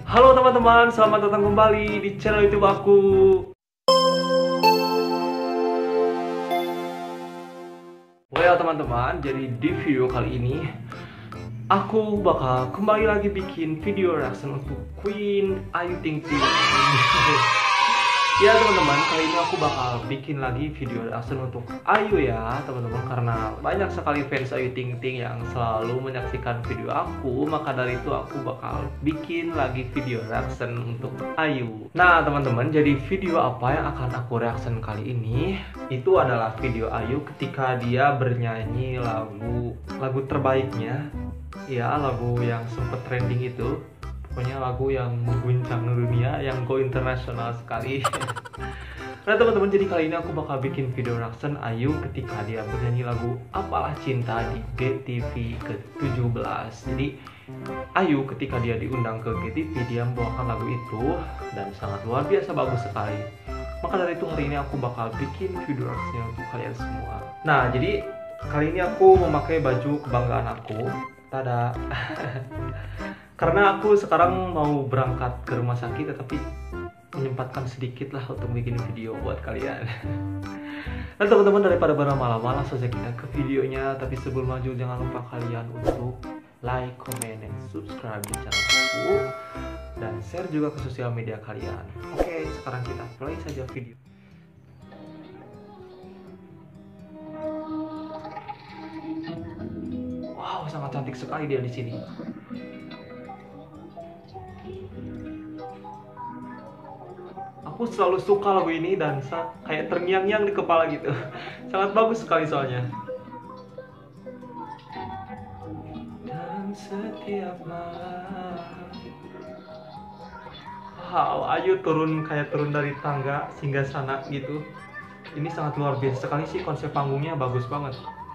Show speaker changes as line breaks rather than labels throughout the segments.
Halo teman-teman, selamat datang kembali di channel YouTube aku. Well teman-teman, jadi di video kali ini aku bakal kembali lagi bikin video reaction untuk Queen Ayu Ting Ting. Ya teman-teman, kali ini aku bakal bikin lagi video reaction untuk Ayu ya teman-teman, karena banyak sekali fans Ayu Ting Ting yang selalu menyaksikan video aku. Maka dari itu aku bakal bikin lagi video reaction untuk Ayu. Nah teman-teman, jadi video apa yang akan aku reaction kali ini itu adalah video Ayu ketika dia bernyanyi lagu terbaiknya, ya lagu yang sempet trending itu. Pokoknya lagu yang mengguncang dunia, yang go internasional sekali. Nah teman-teman, jadi kali ini aku bakal bikin video reaction Ayu ketika dia bernyanyi lagu Apalah Cinta di GTV ke-17. Jadi Ayu ketika dia diundang ke GTV, dia membawakan lagu itu dan sangat luar biasa bagus sekali. Maka dari itu hari ini aku bakal bikin video reaction untuk kalian semua. Nah jadi kali ini aku memakai baju kebanggaan aku. Tada. Karena aku sekarang mau berangkat ke rumah sakit, tetapi menyempatkan sedikit lah untuk bikin video buat kalian. Nah teman-teman, daripada berlama-lama langsung saja kita ke videonya. Tapi sebelum lanjut, jangan lupa kalian untuk like, comment, dan subscribe di channel aku, dan share juga ke sosial media kalian. Oke, sekarang kita play saja video. Wow, sangat cantik sekali dia di sini. Aku selalu suka lagu ini dan kayak terngiang-ngiang di kepala gitu. Sangat bagus sekali soalnya. Dan setiap malam, wow, Ayu kayak turun dari tangga singgah sana gitu. Ini sangat luar biasa sekali sih, konsep panggungnya bagus banget.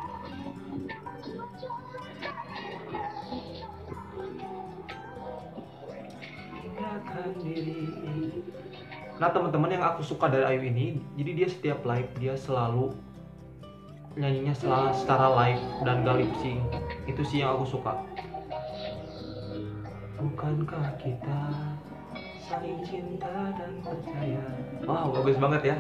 Nah teman-teman, yang aku suka dari Ayu ini, jadi dia setiap live dia selalu nyanyinya secara live dan gak lip sync. Itu sih yang aku suka. Bukankah kita saling cinta dan percaya? Wow, bagus banget ya.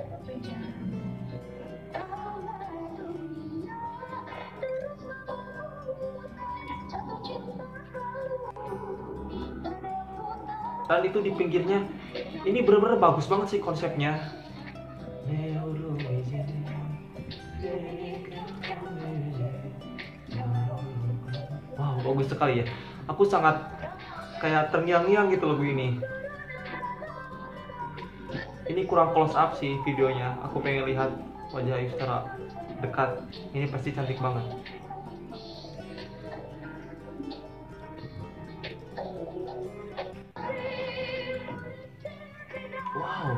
Dan itu di pinggirnya, ini bener-bener bagus banget sih konsepnya. Wow, bagus sekali ya. Aku sangat kayak terngiang-ngiang gitu lagu ini. Ini kurang close up sih videonya. Aku pengen lihat wajah Ayu secara dekat. Ini pasti cantik banget. Wow.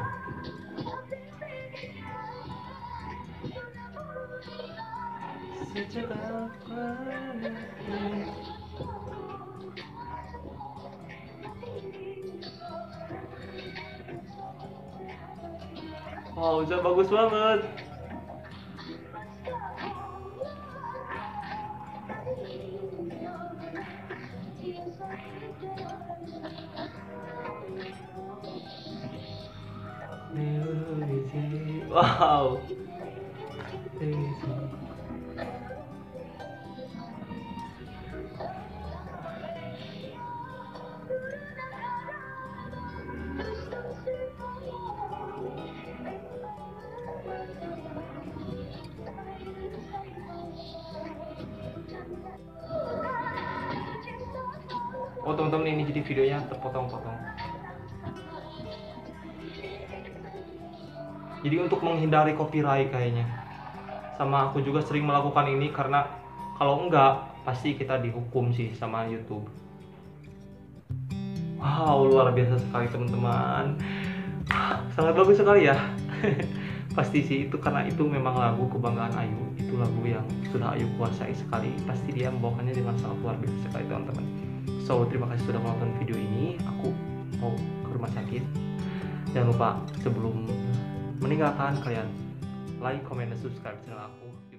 Wow, udah bagus banget. Wow. Oh teman-teman, ini jadi videonya terpotong-potong. Jadi untuk menghindari copyright kayaknya. Sama aku juga sering melakukan ini karena kalau enggak pasti kita dihukum sih sama YouTube. Wow, luar biasa sekali teman-teman. Sangat bagus sekali ya. Pasti sih itu karena itu memang lagu kebanggaan Ayu. Itu lagu yang sudah Ayu kuasai sekali. Pasti dia membawakannya dengan sangat luar biasa sekali teman-teman. So, terima kasih sudah menonton video ini. Aku mau ke rumah sakit. Jangan lupa sebelum meninggalkan kalian like, comment, dan subscribe channel aku.